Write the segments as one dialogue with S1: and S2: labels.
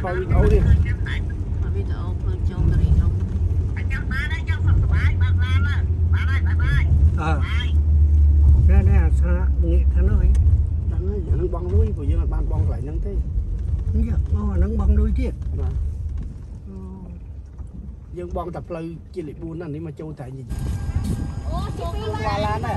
S1: coi video đi.
S2: Video phương châu cái gì không?
S1: Nè sao nghệ thằng ơi. Thằng ơi nó băng đuôi của dương là ban băng lại nâng thế. Nó băng đuôi thiệt. Dương băng tập lời chỉ lịch buôn anh đi mà châu tại gì.
S3: Ô, châu qua lá này.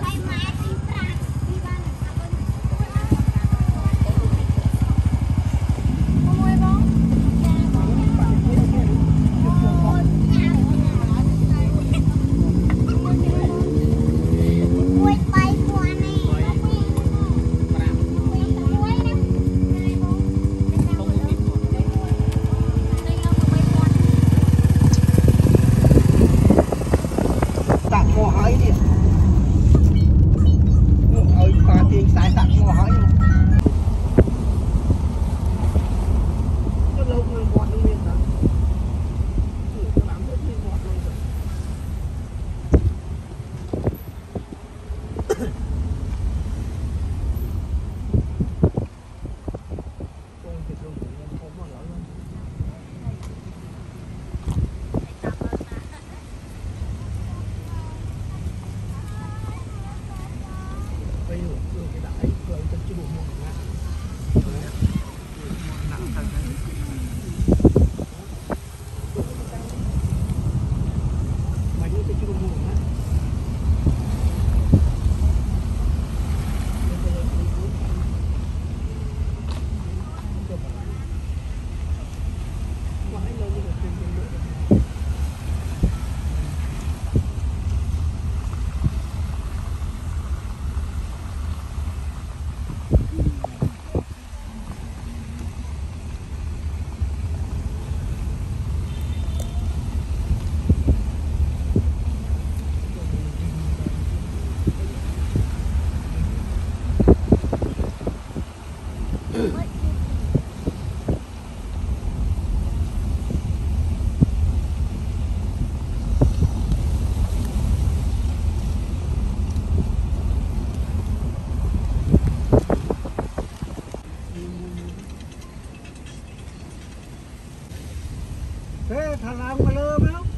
S1: Thế thằng làm mà lơ phải không?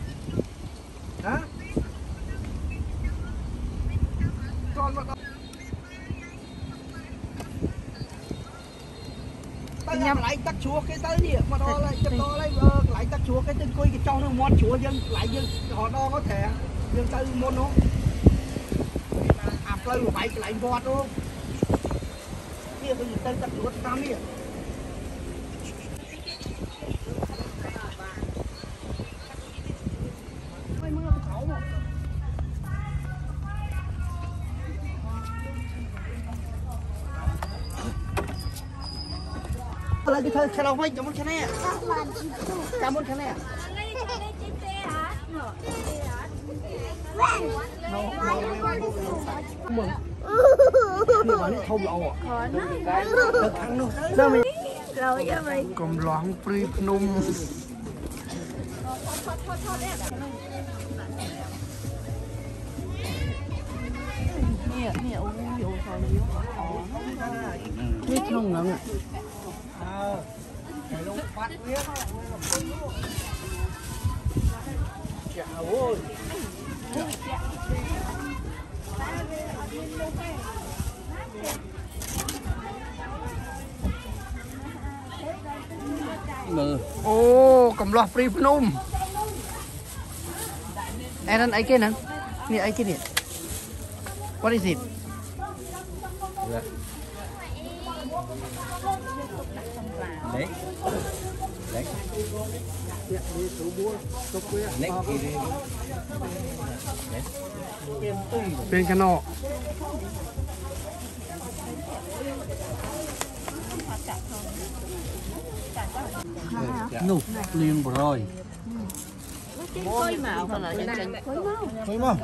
S1: Hả? Con mà con. Tao nhắm lại tắt chúa cái tới đi mà đo lại chấm đo lại tắt chúa cái tên coi cái trong nó món chúa dân lại dân họ đo có thể dân tới món nó áp lên phải lại vọt luôn. Kia cái gì tên tắt chúa tam đi. Lagi saya kalau main kamu kena ya? Kamu kena ya? Không lộ còn loạn free nung biết không ngẩn à? Ô, cầm loa free Phnom. And I can, I can it. What is it?
S4: Đấy. Đấy.
S1: Bên cái nọ. Nụ, liền rồi.
S2: Khối màu hay là chân chân?
S1: Khối màu.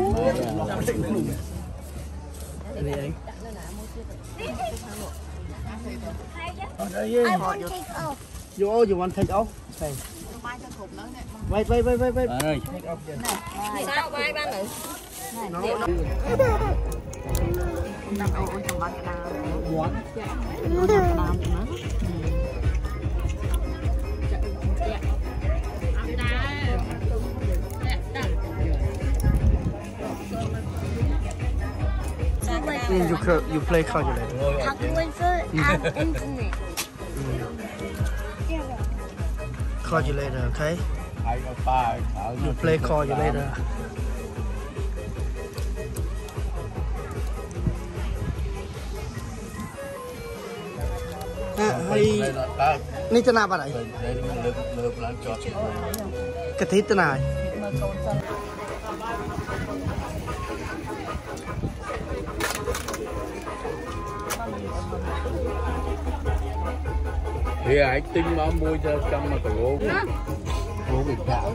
S1: Vô, you want take off? Okay. Wait.
S2: Sao bay ba nữ?
S1: You play calculator.
S5: Calculator and internet.
S1: Calculator, okay?
S4: Hai ông ba
S1: You play calculator. Hayนี่จะนาบอะไรกะทิตนาย
S4: thì ai tinh mà mua cho trong mà phải uống bị gạo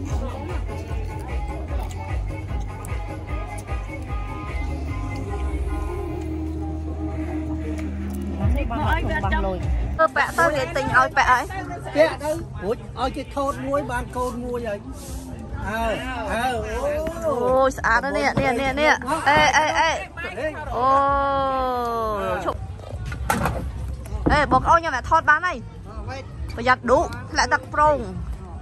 S2: bẹ tao để tình ơi bẹ ấy
S1: Bẹ đâu ôi cái thôn muối bán côn mua vậy
S2: ôi à đó nè ê ô ê bọc ôi nhà mẹ thọt bán này bây giờ đủ lại đặt prong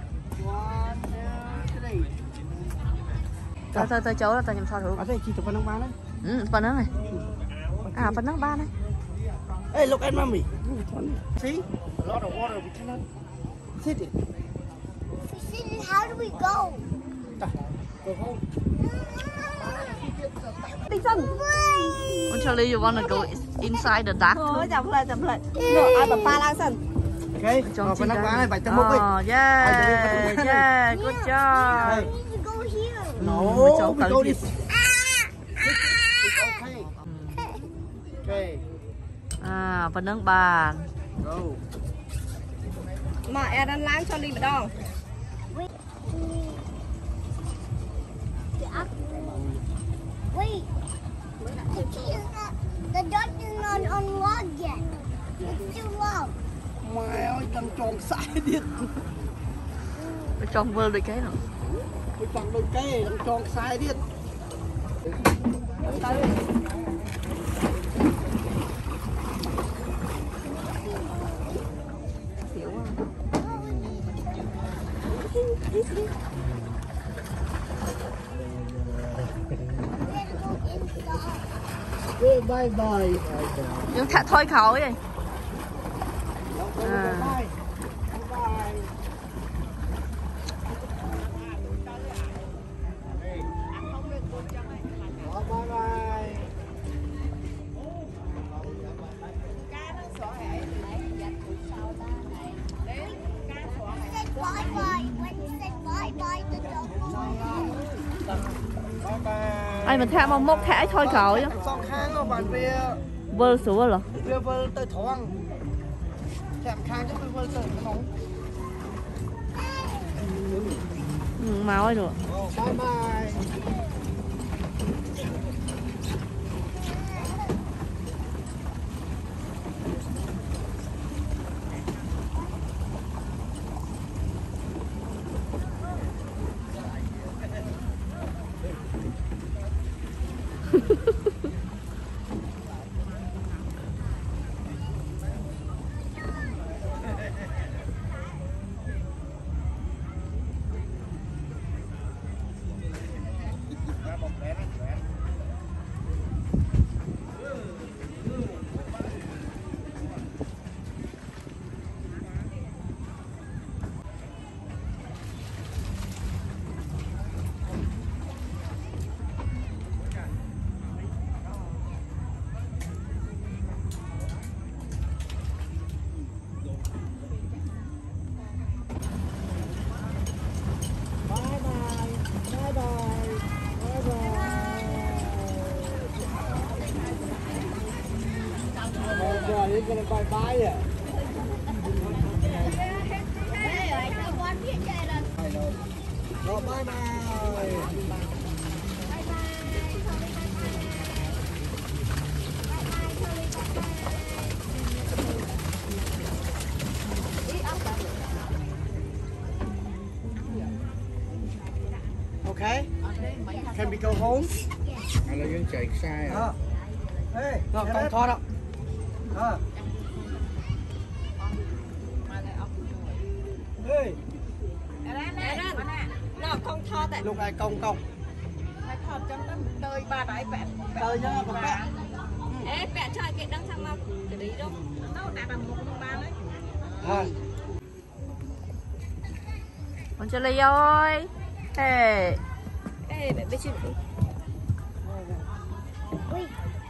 S2: tôi cháu là tao nhầm sao thử
S1: ở đây chỉ tụi con bán đấy
S2: phần đó này à phần đó ba này.
S1: Hey, look at mommy. See? A lot of water. We cannot sit it.
S5: How do we go?
S1: Go home.
S2: Charlie, you wanna go inside the dark?
S3: chậm lại. No, ai bà lang sân.
S1: Okay.
S2: Trong
S1: Phần bán này phải tao múc đi.
S2: Yeah, good job.
S5: We need to go here.
S1: No, we go this. It's okay. Okay.
S2: À, phần nâng bàn.
S1: Go.
S3: Mà em đang láng cho đi mà đo.
S5: Wait. The dot is not unlocked yet. It's too low.
S1: Mày ơi, đang tròn sai đi.
S2: Trong vơ được cái nào?
S1: Cái tròn đôi cây, đang tròn sai đi. Bye bye.
S2: Nhưng thả thôi khẩu vậy. À.
S1: Bye.
S2: Ai mình thả một thả thôi khẩu chứ.
S1: Song khang nó bạn về
S2: Vơ xuống rồi.
S1: vơ tới thoáng. Chạm khang chứ vơ tới nóng.
S2: Máu ấy được.
S1: Bye bye. You're gonna bye it. Go bye bye. Okay. Can we go home?
S4: hay là dân chạy sai à?
S1: Ê, con thoát đó. Ê.
S3: Nó không thọt đấy.
S1: Lúc ai công công.
S3: Thọt trong đó tơi ba đại bẹt.
S1: Tơi nhá, con bẹt.
S3: Ê, mẹ cho cái đăng sang mau cái đấy đâu. Đâu đặt bằng một con ba đấy.
S2: Con Charlie ơi. Ê.
S3: Ê, mẹ biết chưa?
S5: Ui.